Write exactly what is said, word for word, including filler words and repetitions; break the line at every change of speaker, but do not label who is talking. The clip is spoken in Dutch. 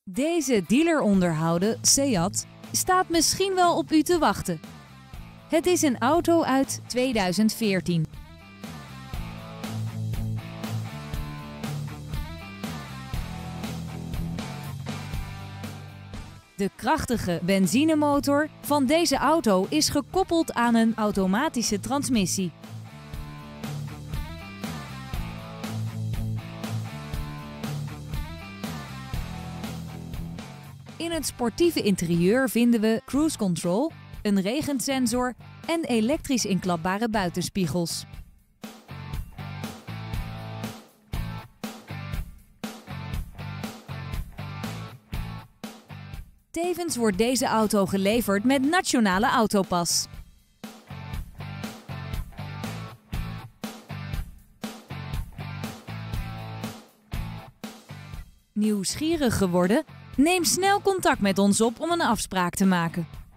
Deze dealeronderhouden Seat staat misschien wel op u te wachten. Het is een auto uit tweeduizend veertien. De krachtige benzinemotor van deze auto is gekoppeld aan een automatische transmissie. In het sportieve interieur vinden we cruise control, een regensensor en elektrisch inklapbare buitenspiegels. Tevens wordt deze auto geleverd met Nationale Autopas. Nieuwsgierig geworden? Neem snel contact met ons op om een afspraak te maken.